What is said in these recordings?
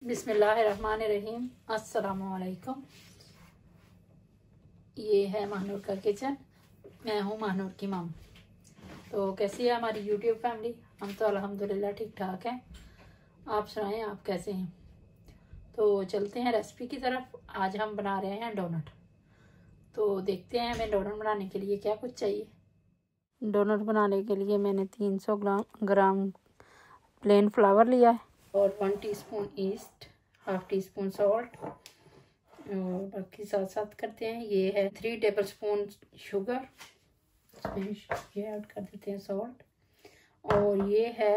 बिस्मिल्लाहिर्रहमानिर्रहीम। अस्सलामुअलैकुम। ये है महानूर का किचन। मैं हूँ महानूर की मम। तो कैसी है हमारी यूट्यूब फैमिली? हम तो अल्हम्दुलिल्लाह ठीक ठाक हैं। आप सुनाएं, आप कैसे हैं? तो चलते हैं रेसिपी की तरफ। आज हम बना रहे हैं डोनट। तो देखते हैं हमें डोनट बनाने के लिए क्या कुछ चाहिए। डोनट बनाने के लिए मैंने 300 ग्राम प्लेन फ्लावर लिया है और 1 teaspoon yeast, half teaspoon salt और बाकी साथ साथ करते हैं। ये है 3 टेबल स्पून शुगर, इसमें ये ऐड कर देते हैं सॉल्ट। और ये है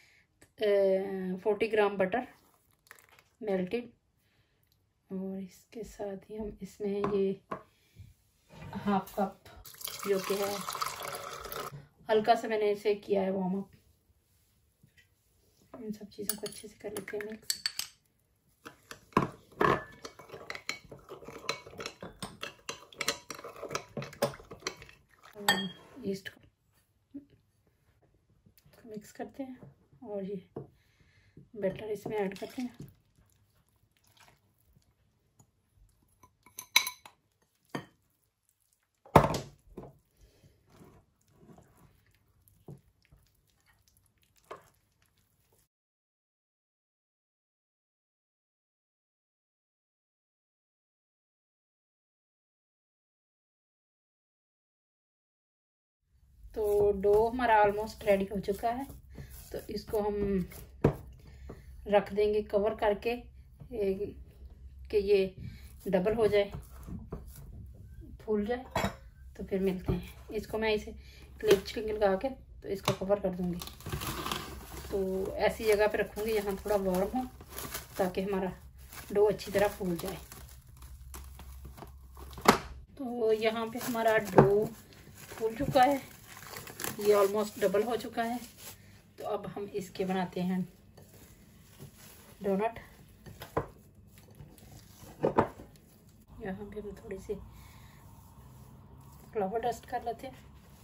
40 ग्राम बटर मेल्टेड। और इसके साथ ही हम इसमें ये हाफ कप जो कि है हल्का सा मैंने इसे किया है वार्म अप। इन सब चीज़ों को अच्छे से कर लेते हैं मिक्स। ईस्ट को मिक्स करते हैं और ये बैटर इसमें ऐड करते हैं। तो डो हमारा ऑलमोस्ट रेडी हो चुका है। तो इसको हम रख देंगे कवर करके कि ये डबल हो जाए, फूल जाए। तो फिर मिलते हैं। इसको मैं इसे क्लिप लगा के तो इसको कवर कर दूंगी। तो ऐसी जगह पे रखूंगी जहाँ थोड़ा वार्म हो, ताकि हमारा डो अच्छी तरह फूल जाए। तो यहाँ पे हमारा डो फूल चुका है, ये ऑलमोस्ट डबल हो चुका है। तो अब हम इसके बनाते हैं डोनट। यहाँ पे हम थोड़ी सी फ्लावर डस्ट कर लेते हैं।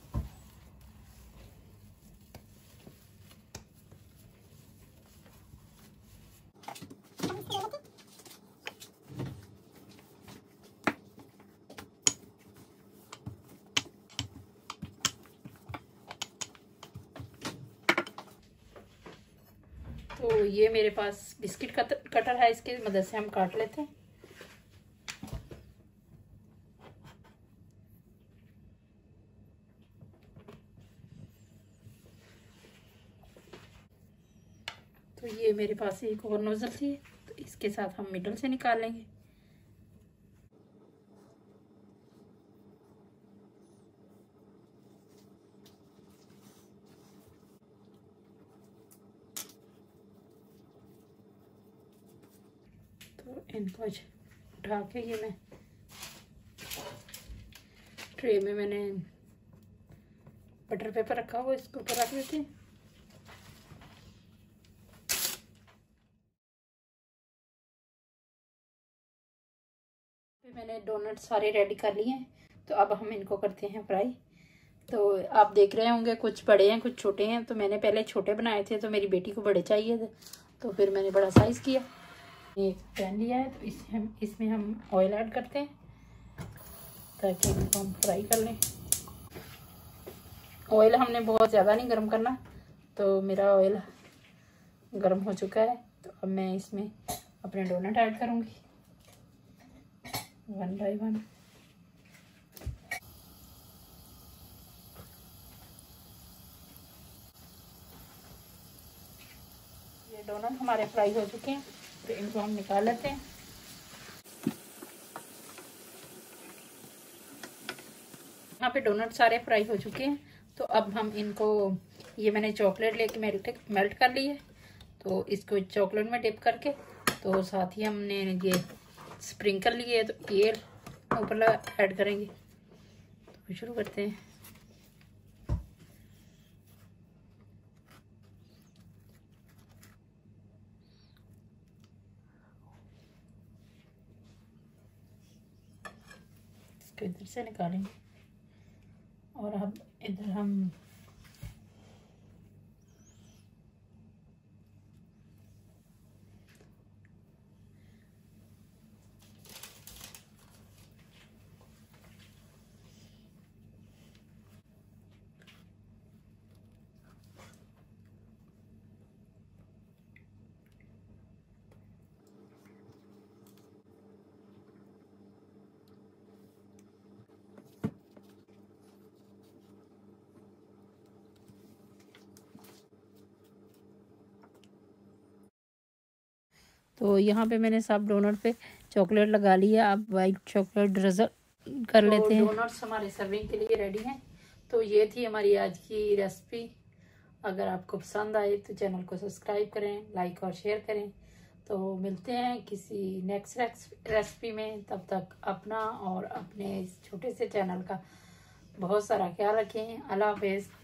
तो ये मेरे पास बिस्किट कटर है, इसकी मदद से हम काट लेते हैं। तो ये मेरे पास एक और नोजल थी, तो इसके साथ हम मिडल से निकालेंगे। तो इनको उठा के ये मैं ट्रे में मैंने बटर पेपर रखा हुआ, इसके ऊपर रख देते हैं। मैंने डोनट सारे रेडी कर लिए हैं। तो अब हम इनको करते हैं फ्राई। तो आप देख रहे होंगे कुछ बड़े हैं कुछ छोटे हैं। तो मैंने पहले छोटे बनाए थे, तो मेरी बेटी को बड़े चाहिए थे, तो फिर मैंने बड़ा साइज़ किया। एक पैन लिया है, तो इसमें हम ऑयल ऐड करते हैं ताकि इनको हम फ्राई कर लें। ऑयल हमने बहुत ज़्यादा नहीं गर्म करना। तो मेरा ऑयल गर्म हो चुका है। तो अब मैं इसमें अपने डोनट ऐड करूँगी 1 बाय 1। ये डोनट हमारे फ्राई हो चुके हैं, तो इनको हम निकाल लेते हैं। यहाँ पे डोनट सारे फ्राई हो चुके हैं। तो अब हम इनको, ये मैंने चॉकलेट लेके मेल्ट कर ली है, तो इसको चॉकलेट में डिप करके, तो साथ ही हमने ये स्प्रिंकल लिए है, तो ये ऊपर ऐड करेंगे। तो शुरू करते हैं। इसको इधर से निकालेंगे और अब इधर हम तो यहाँ पे मैंने सब डोनट पे चॉकलेट लगा लिया। अब वाइट चॉकलेट ड्रिजल कर लेते हैं। डोनट्स हमारे सर्विंग के लिए रेडी हैं। तो ये थी हमारी आज की रेसिपी। अगर आपको पसंद आए तो चैनल को सब्सक्राइब करें, लाइक और शेयर करें। तो मिलते हैं किसी नेक्स्ट रेसिपी में। तब तक अपना और अपने इस छोटे से चैनल का बहुत सारा ख्याल रखें। अल्लाह हाफिज़।